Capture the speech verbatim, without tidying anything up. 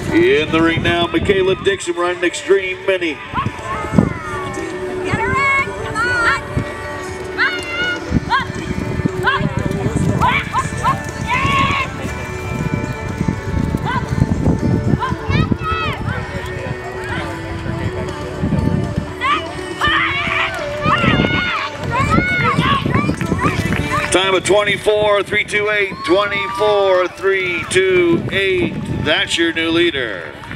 In the ring now, Makayla Dixon running Extreme Minnie. Time of twenty-four three two eight, twenty-four three two eight. That's your new leader.